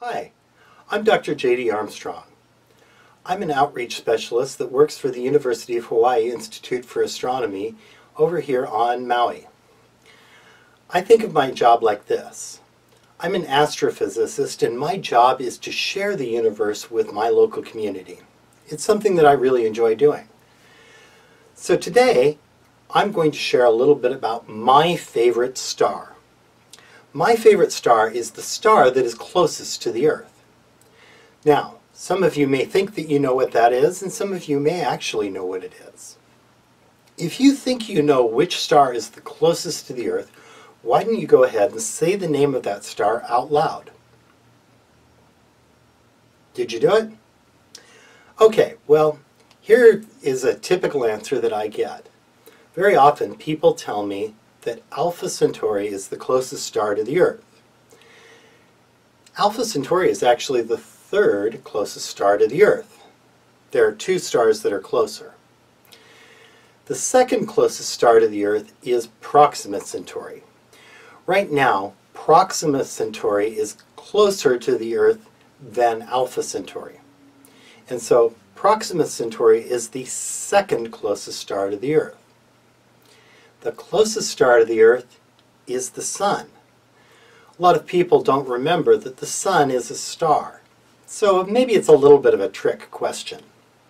Hi, I'm Dr. J.D. Armstrong. I'm an outreach specialist that works for the University of Hawaii Institute for Astronomy over here on Maui. I think of my job like this. I'm an astrophysicist and my job is to share the universe with my local community. It's something that I really enjoy doing. So today, I'm going to share a little bit about my favorite star. My favorite star is the star that is closest to the Earth. Now, some of you may think that you know what that is, and some of you may actually know what it is. If you think you know which star is the closest to the Earth, why don't you go ahead and say the name of that star out loud? Did you do it? Okay, well, here is a typical answer that I get. Very often people tell me that Alpha Centauri is the closest star to the Earth. Alpha Centauri is actually the third closest star to the Earth. There are two stars that are closer. The second closest star to the Earth is Proxima Centauri. Right now, Proxima Centauri is closer to the Earth than Alpha Centauri. And so Proxima Centauri is the second closest star to the Earth. The closest star to the Earth is the Sun. A lot of people don't remember that the Sun is a star. So maybe it's a little bit of a trick question.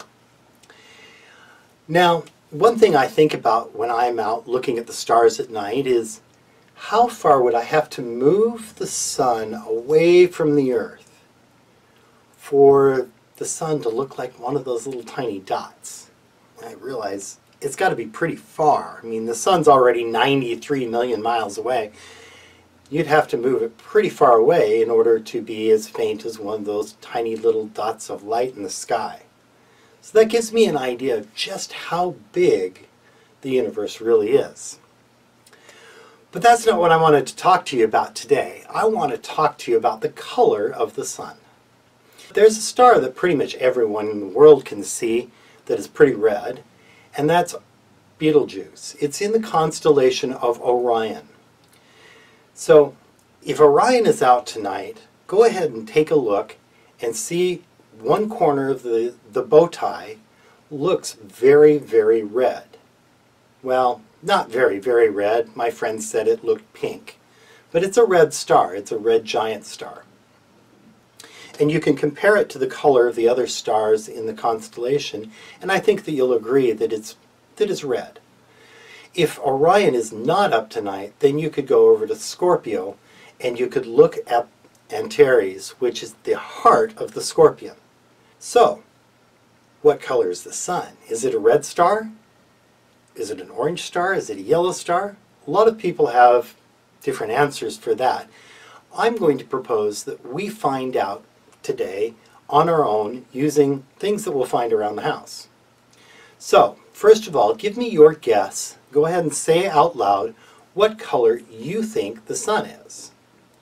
Now, one thing I think about when I'm out looking at the stars at night is how far would I have to move the Sun away from the Earth for the Sun to look like one of those little tiny dots? And I realize it's got to be pretty far. I mean, the Sun's already 93 million miles away. You'd have to move it pretty far away in order to be as faint as one of those tiny little dots of light in the sky. So that gives me an idea of just how big the universe really is. But that's not what I wanted to talk to you about today. I want to talk to you about the color of the Sun. There's a star that pretty much everyone in the world can see that is pretty red, and that's Betelgeuse. It's in the constellation of Orion. So if Orion is out tonight, go ahead and take a look and see one corner of the bow tie looks very, very red. Well, not very, very red. My friend said it looked pink. But it's a red star. It's a red giant star. And you can compare it to the color of the other stars in the constellation, and I think that you'll agree that it's red. If Orion is not up tonight, then you could go over to Scorpio and you could look at Antares, which is the heart of the Scorpion. So, what color is the Sun? Is it a red star? Is it an orange star? Is it a yellow star? A lot of people have different answers for that. I'm going to propose that we find out today on our own using things that we'll find around the house. So, first of all, give me your guess. Go ahead and say out loud what color you think the Sun is.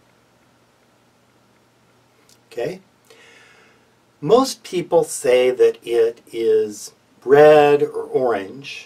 Okay? Most people say that it is red or orange.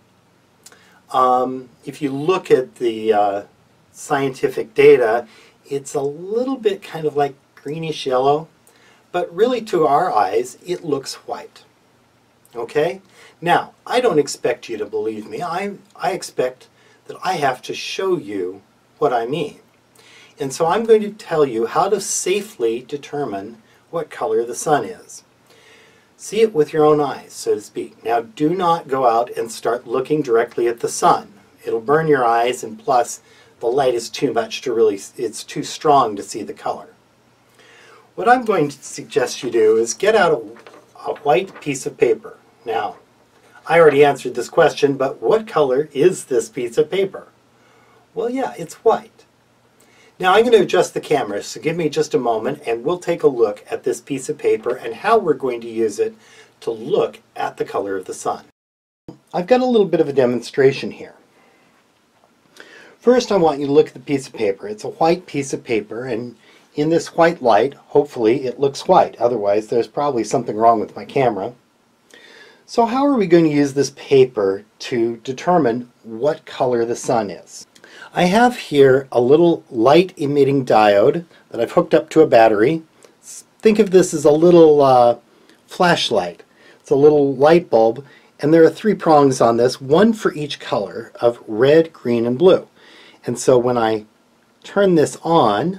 If you look at the scientific data, it's a little bit kind of like greenish yellow, but really to our eyes it looks white. Okay? Now, I don't expect you to believe me. I expect that I have to show you what I mean. And so I'm going to tell you how to safely determine what color the Sun is. See it with your own eyes, so to speak. Now, do not go out and start looking directly at the Sun. It'll burn your eyes, and plus the light is too much to really, it's too strong to see the color. What I'm going to suggest you do is get out a white piece of paper. Now, I already answered this question, but what color is this piece of paper? Well, yeah, it's white. Now I'm going to adjust the camera, so give me just a moment and we'll take a look at this piece of paper and how we're going to use it to look at the color of the Sun. I've got a little bit of a demonstration here. First, I want you to look at the piece of paper. It's a white piece of paper, and in this white light, hopefully it looks white. Otherwise, there's probably something wrong with my camera. So how are we going to use this paper to determine what color the Sun is? I have here a little light emitting diode that I've hooked up to a battery. think of this as a little flashlight. It's a little light bulb, and there are 3 prongs on this, one for each color of red, green, and blue. And so when I turn this on,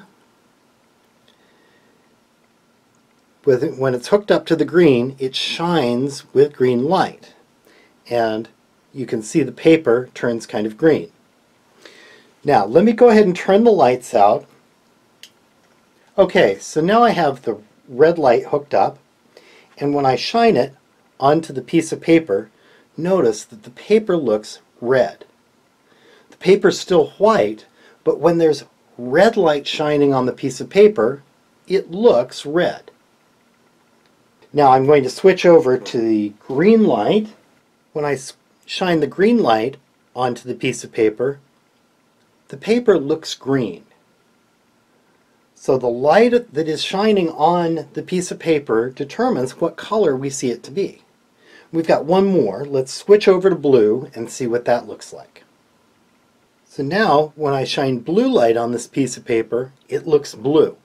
when it's hooked up to the green, it shines with green light. And you can see the paper turns kind of green. Now, let me go ahead and turn the lights out. Okay, so now I have the red light hooked up, and when I shine it onto the piece of paper, notice that the paper looks red. The paper's still white, but when there's red light shining on the piece of paper, it looks red. Now I'm going to switch over to the green light. When I shine the green light onto the piece of paper, the paper looks green. So the light that is shining on the piece of paper determines what color we see it to be. We've got one more. Let's switch over to blue and see what that looks like. So now when I shine blue light on this piece of paper, it looks blue.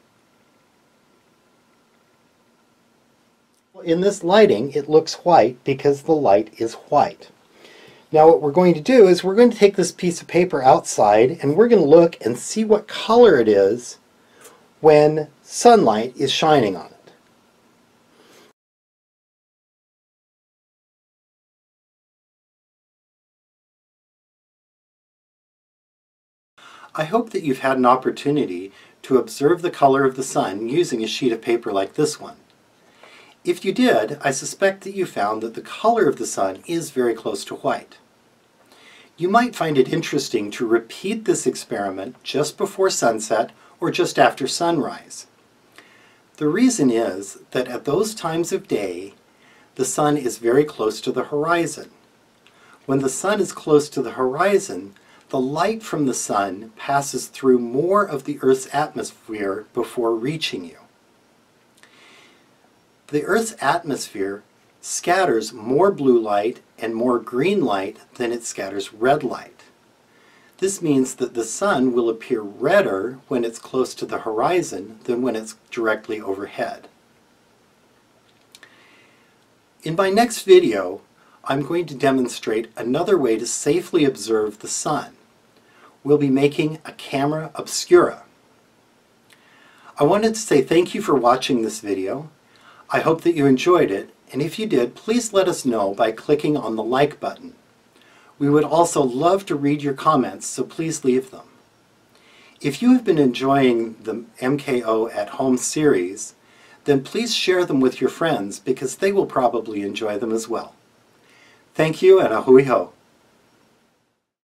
In this lighting, it looks white because the light is white. Now what we're going to do is we're going to take this piece of paper outside and we're going to look and see what color it is when sunlight is shining on it. I hope that you've had an opportunity to observe the color of the sun using a sheet of paper like this one. If you did, I suspect that you found that the color of the sun is very close to white. You might find it interesting to repeat this experiment just before sunset or just after sunrise. The reason is that at those times of day, the sun is very close to the horizon. When the sun is close to the horizon, the light from the sun passes through more of the Earth's atmosphere before reaching you. The Earth's atmosphere scatters more blue light and more green light than it scatters red light. This means that the sun will appear redder when it's close to the horizon than when it's directly overhead. In my next video, I'm going to demonstrate another way to safely observe the sun. We'll be making a camera obscura. I wanted to say thank you for watching this video. I hope that you enjoyed it, and if you did, please let us know by clicking on the like button. We would also love to read your comments, so please leave them. If you have been enjoying the MKO at Home series, then please share them with your friends because they will probably enjoy them as well. Thank you, and a hui ho.